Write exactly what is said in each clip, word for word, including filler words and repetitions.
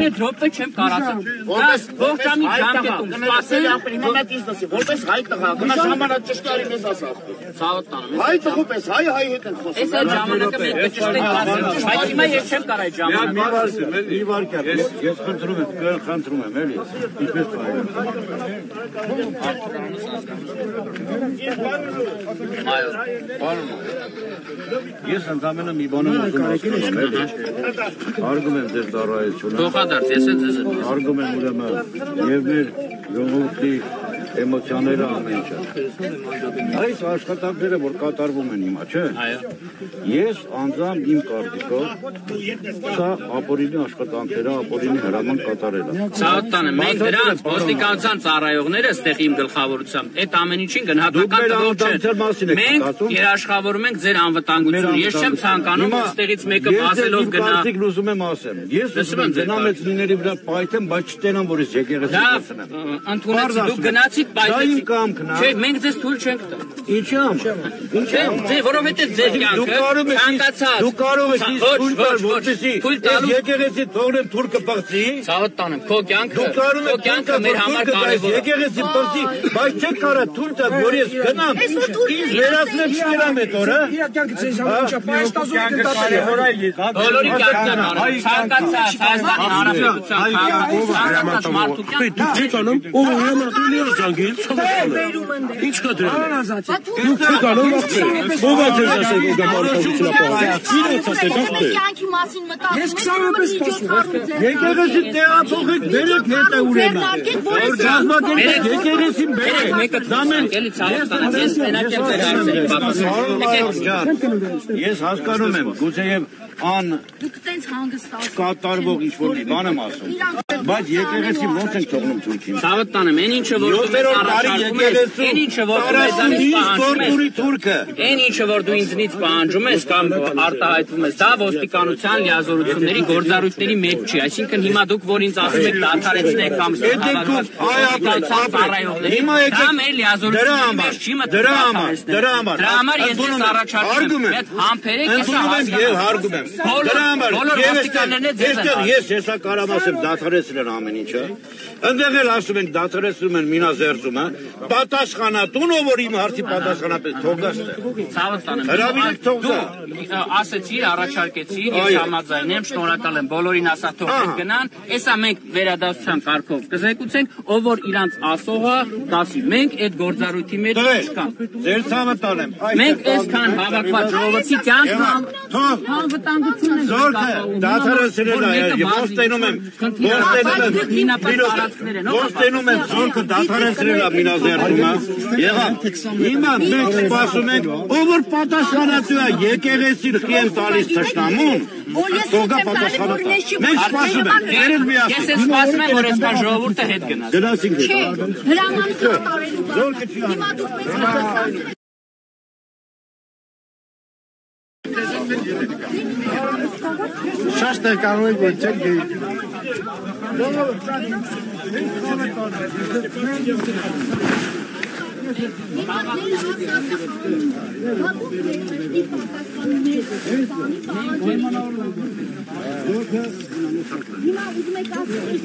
դրոպը չեմ կարացել։ Ողջամի ժամկետում սպասել։ Որպես հայ տղա, գնա ժամանակ ճշտարի մեզ ասա։ Ցավոտ տանում։ Հայ տղու պես, հայ հայ հետ են խոսում։ Այս այդ ժամանակը մենք ճշտենք ասել, բայց հիմա ես չեմ կարող այդ ժամանակը։ Մի վարքա, ես խնդրում եմ, խնդրում եմ, էլի։ Ինչպես πάει։ Այո, բանում։ Ես ընդամենը մի բան եմ ուզում ասել, հարգում եմ ձեր ծառայությունը։ Փոխադարձ, ես էլ ձեզ եմ։ Հարգում եմ ուրեմն եւ մեր ժողովրդի էմոցիաները ամեն ինչ։ Այս աշխատանքները որ կատարվում են հիմա, չէ՞։ Այո։ Ես անձամբ իմ կարծիքով սա ապօրինի աշխատանքերը, ապօրինի հրաման կատարել է։ Ցավոտ տանը, մենք դրանց ոստիկանության ծառայողները ստեղ իմ գլխավորությամբ այդ ամեն ինչին գնահատական տվող չեն։ Մենք երաշխավորում ենք ձեր անվտանգությունը։ Ես չեմ ցանկանում ստեղից մեկը բացելով գնա։ Ես ուզում եմ ասեմ, ես ուզում եմ գնամեց լիների վրա պայթեմ, բայց չտենամ որ ես եկեղեցի կացնեմ։ Ընդունեցի, դուք գնացիք պայթեցիք։ Չէ, մենք ձեզ թույլ չենք տա։ Ինչա՞մ։ Ինչա՞մ, ձեր որովհետև ձեր կյանքը ցանկացած։ Դու կարող ես ինձ թույլ տալ, որպեսզի եկեղեցի թողնեմ թուրքը բացի։ Ցավոտ տանեմ, քո կյանքը, քո կյանքը մեր համար կարևոր է։ Եկեղեցի բացի, բայց չեք կարող թույլ տալ, որ ես գնամ։ Ինձ վերացնել չկերամ այդ օրը։ Իր կյանքը ձեզ համար կարևոր է։ Բոլորի կյանքն է, ցանկացած Հայաստանի Հանրապետության ցանկացած մարդու կյանքը։ Դու չի կանում, ով հրամատուլի է զանգել, ցավոտ։ Ինչ կա դրան։ Դու չի կանում, ով է ձեզ ասել, որ դա մարդկություն ապահովում։ Իրենց ասել, ախպեր։ Կյանքի մասին մտածում Ես քսանվեց սպասում։ Եկեղեցի տեղափոխեք, բերեք հետը ուրեմն։ Գազམ་ակերպեք, եկեղեցին բերեք։ Մեկը դամեն էլի ցավոտ տանեմ, ես մենակ եմ ձեր հարցերը։ Ես հասկանում եմ, գուցեև ան դուք տենց հանգստացեք։ կատարվող ինչ-որ մի բան եմ ասում, բայց եկեղեցի ոնց ենք թողնում թուրքին։ Ցավոտ տանեմ, այն ինչը որ դու առաջարկում ես, այն ինչը որ դու ինձանից պահանջում ես, այն ինչը որ դու ինձնից պահանջում ես կամ արտահայտվում ես, դա ոստիկանության լիազորությունների գործառույթների մեջ չի, այսինքն հիմա դուք որ ինձ ասում եք դադարեցնեք կամ հիմա դա մեր լիազորությունների մեջ չի մտնում։ Դրա համար, դրա համար, դրա համար ես ձեզ առաջարկում եմ, այդ համբերեք ես հարգում եմ։ Դրա համար ես հեսա կարամ ասեմ դադարեցրել ամեն ինչը։ Ընդեղ էլ ասում ենք դադարեցնում են մինազերծումը, պատասխանատունը որ իմ հարցի պատասխանապես թողած է։ Ցավոտ տանեմ։ Հրավիրեք թողա։ Ասեցի, առաջարկեցի, ես համաձայն եմ, շնորհակալ եմ, բոլորին ասա թողեք գնան, հեսա մենք վերադասության կարգով կզեկուցենք, ով որ իրանց ասողը դասի։ Մենք այդ գործառույթի մեջ չկանք։ Ձեր ցավը տանեմ։ Մենք այսքան հավաքված ժողովրդի կյանքը անվտանգություն ենք Զորքը դադարեցրել է, ոստենում եմ, ոստենում եմ, զորքը դադարեցրել է մինազերծումը, եղավ, հիմա մենք սպասում ենք, ով որ պատասխանատու է եկեղեցին խիեն տալիս թշնամուն, թողա պատասխանատու, մենք սպասում ենք, երել մի ասում։ Ես սպասում եմ, որ այսքան ժողովուրդը հետ գնաց։ Գնացինք հետ։ Հրամանություն տարելու բան։ Հիմա դուք մեզ հրամանություն Շաշտ է կարող եք որ չեք գեի։ Հիմա ուզում եք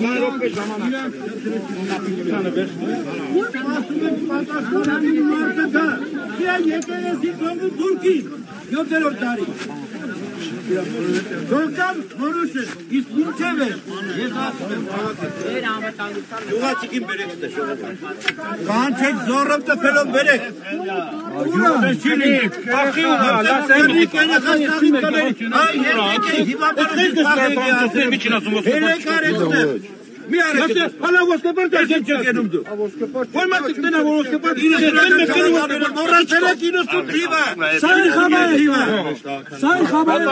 ասել։ Գորգան որոշ է, իսկ ինչև է, ես ասում եմ հավաքել։ Դուղացիկին բերեք ստե շողովը։ Կանչեք զորով տպելով բերեք։ Ուրը չի լինի, պախի ուղա, լասեն իկեն է խաստաղիտ կլերի։ Այ ես եկե հիվաբարդիկ պախեք է ասեմ։ Հելեք արեք ստե։ Մի արեք ստե, հալա ոսկեպարդ ես եմ չգենում դու։ Որ մարդիկ տնա որ ոսկեպարդ ինս են մեկենում ադեվը, մորացելեք ինսու թիվը։ Սայ խաբայ թիվը։ Սայ խաբայ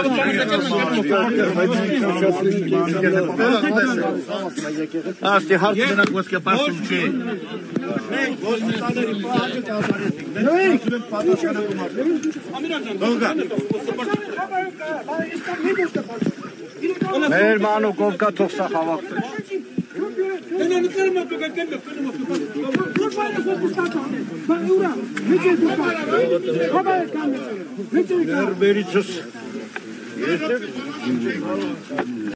Աստի հարկ դնակ ոսկեպարդում չի։ Մենք ոսկեպարդերի պահակը կազարեցին։ Մեր մանուկով կա թող սա հավաքվեր։ Ներբերիցս ես